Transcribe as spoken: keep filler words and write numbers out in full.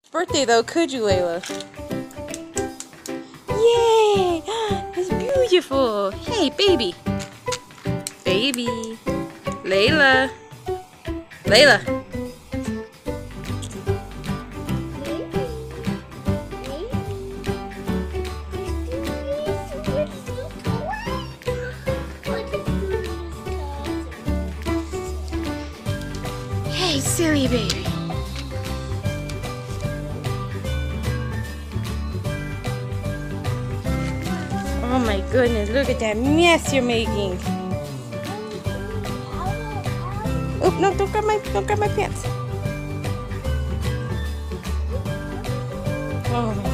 Birthday though, could you, Layla? Yay! It's beautiful. Hey, baby. Baby. Layla. Layla. Hey, silly baby. Oh my goodness, look at that mess you're making. Oh, no, don't grab my, don't grab my pants. Oh my